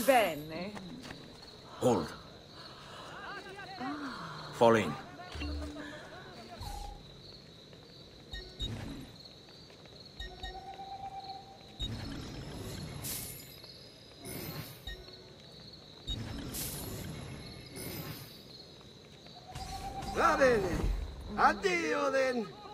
Bene. Hold. Fall in. Va bene. Addio, Den.